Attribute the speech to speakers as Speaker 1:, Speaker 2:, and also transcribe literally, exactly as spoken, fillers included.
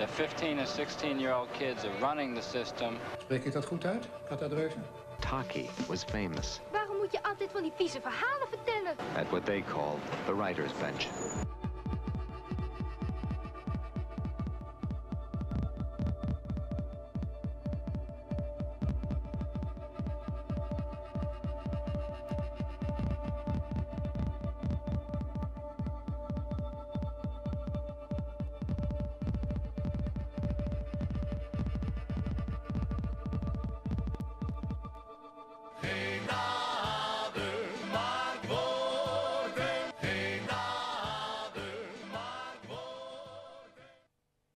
Speaker 1: fifteen and sixteen year old kids are running the system.
Speaker 2: Spreek ik dat goed uit, Katadreuze?
Speaker 3: Taki was famous
Speaker 4: Waarom moet je altijd van die vieze verhalen vertellen?
Speaker 3: at what they called the writer's bench.